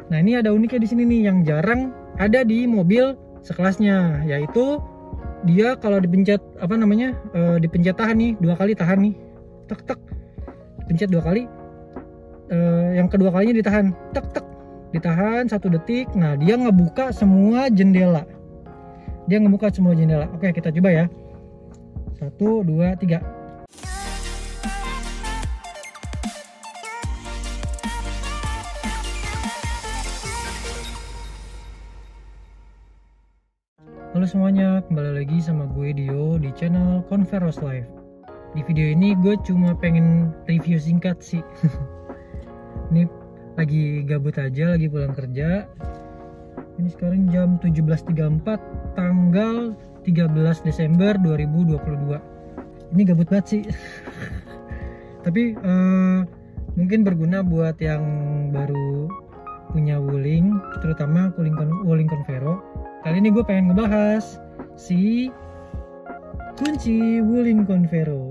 Nah ini ada uniknya di sini nih yang jarang ada di mobil sekelasnya, yaitu dia kalau dipencet dipencet tahan nih 2 kali, tahan nih tek tek, dipencet 2 kali, yang kedua kalinya ditahan tek tek, ditahan 1 detik. Nah dia ngebuka semua jendela, Oke kita coba ya, 1 2 3. Halo semuanya, kembali lagi sama gue Dio di channel Converos Live. Di video ini gue cuma pengen review singkat sih. Ini lagi gabut aja, lagi pulang kerja. Ini sekarang jam 17.34 tanggal 13 Desember 2022. Ini gabut banget sih. Tapi mungkin berguna buat yang baru punya Wuling, terutama Wuling Convero. Kali ini gue pengen ngebahas si kunci Wuling Convero.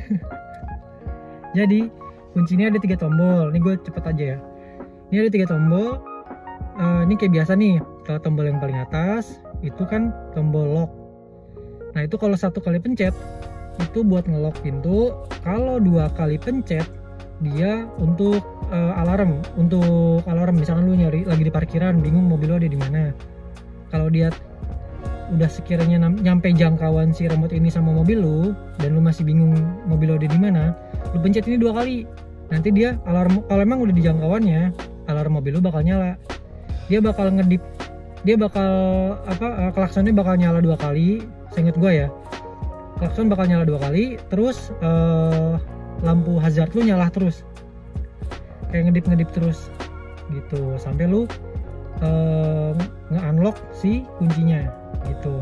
Jadi kunci ini ada 3 tombol. Ini gue cepet aja ya. Ini ada 3 tombol. Ini kayak biasa nih. Kalau tombol yang paling atas itu kan tombol lock. Nah itu kalau 1 kali pencet itu buat ngelock pintu. Kalau 2 kali pencet dia untuk alarm. Untuk alarm. Misalkan lu lagi di parkiran, bingung mobil lo ada di mana. Kalau dia udah sekiranya nyampe jangkauan si remote ini sama mobil lu dan lu masih bingung mobil lo ada di mana, lu pencet ini 2 kali. Nanti dia alarm, kalau emang udah di jangkauannya, alarm mobil lu bakal nyala. Dia bakal ngedip, klaksonnya bakal nyala 2 kali. Seinget gua ya, klakson bakal nyala 2 kali. Terus lampu hazard lu nyala terus, kayak ngedip terus gitu sampai lu nge-unlock si kuncinya gitu.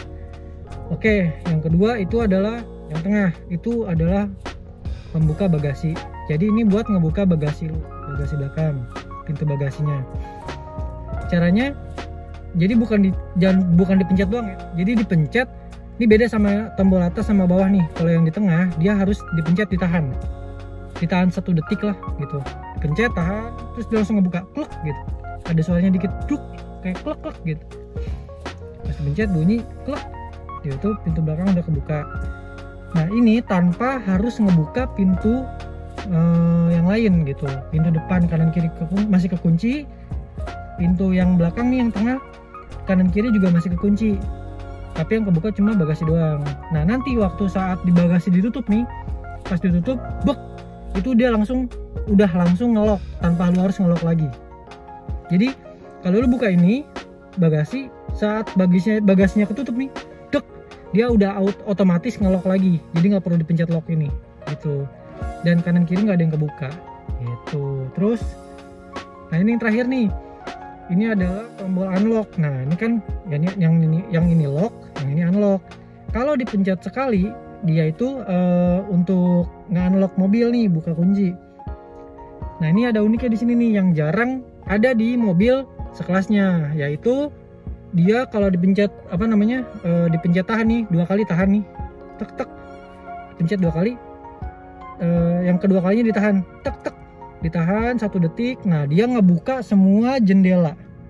Oke, yang kedua itu adalah yang tengah, itu adalah pembuka bagasi. Jadi ini buat ngebuka bagasi belakang, pintu bagasinya. Caranya jadi bukan dipencet doang ya. Jadi dipencet, ini beda sama tombol atas sama bawah nih. Kalau yang di tengah dia harus dipencet, ditahan 1 detik lah gitu. Pencet, tahan, terus dia langsung ngebuka, klek gitu. Ada suaranya dikit, duk, kayak klek gitu. Pas pencet bunyi klek, itu pintu belakang udah kebuka. Nah ini tanpa harus ngebuka pintu yang lain gitu. Pintu depan kanan kiri masih kekunci. Pintu yang belakang nih yang tengah kanan kiri juga masih kekunci. Tapi yang kebuka cuma bagasi doang. Nah nanti waktu saat di bagasi ditutup nih, pas ditutup, bek, itu dia langsung ngelock tanpa lu harus ngelock lagi. Jadi kalau lu buka ini bagasi, saat bagasinya ketutup nih, dek, dia udah otomatis ngelock lagi. Jadi nggak perlu dipencet lock ini gitu. Dan kanan kiri nggak ada yang kebuka gitu. Terus nah ini yang terakhir nih, ini adalah tombol unlock. Nah ini kan yang ini lock, yang ini unlock. Kalau dipencet sekali dia itu untuk nge-unlock mobil nih, buka kunci. Nah ini ada uniknya di sini nih yang jarang ada di mobil sekelasnya, yaitu dia kalau dipencet dipencet tahan nih 2 kali, tahan nih tek tek, pencet 2 kali, yang kedua kalinya ditahan tek tek, ditahan 1 detik. Nah dia ngebuka semua jendela,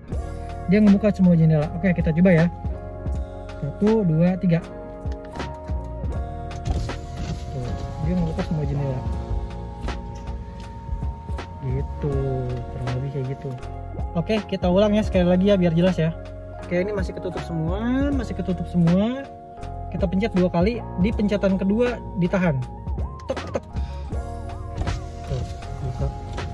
Oke kita coba ya, 1 2 3. Tuh, dia ngebuka semua jendela gitu, kurang lebih kayak gitu. Oke kita ulang ya sekali lagi ya biar jelas ya. Oke ini masih ketutup semua. Kita pencet 2 kali, di pencetan kedua ditahan tek tek. Tuh bisa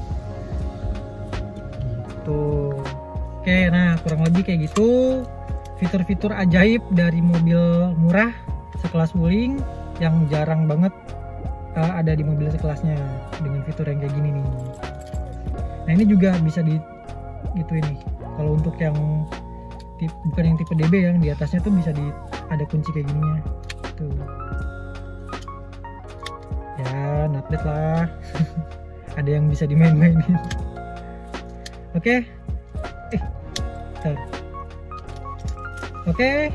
gitu. Oke nah kurang lebih kayak gitu fitur-fitur ajaib dari mobil murah sekelas Wuling yang jarang banget ada di mobil sekelasnya dengan fitur yang kayak gini nih. Nah ini juga bisa gitu ini. Kalau untuk yang bukan yang tipe DB, yang di atasnya tuh bisa ada kunci kayak gininya. Tuh. Ya, not bad lah. Ada yang bisa dimain-mainin. Oke. Bentar. Oke.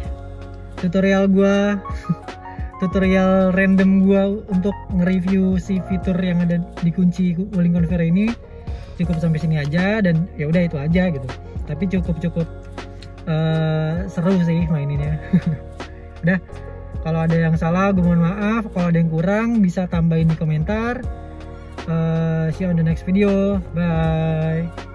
Tutorial random gua untuk nge-review si fitur yang ada di kunci Wuling Convero ini cukup sampai sini aja, dan ya udah itu aja gitu. Tapi cukup seru sih maininnya. Udah, kalau ada yang salah gue mohon maaf, kalau ada yang kurang bisa tambahin di komentar. See you on the next video, bye.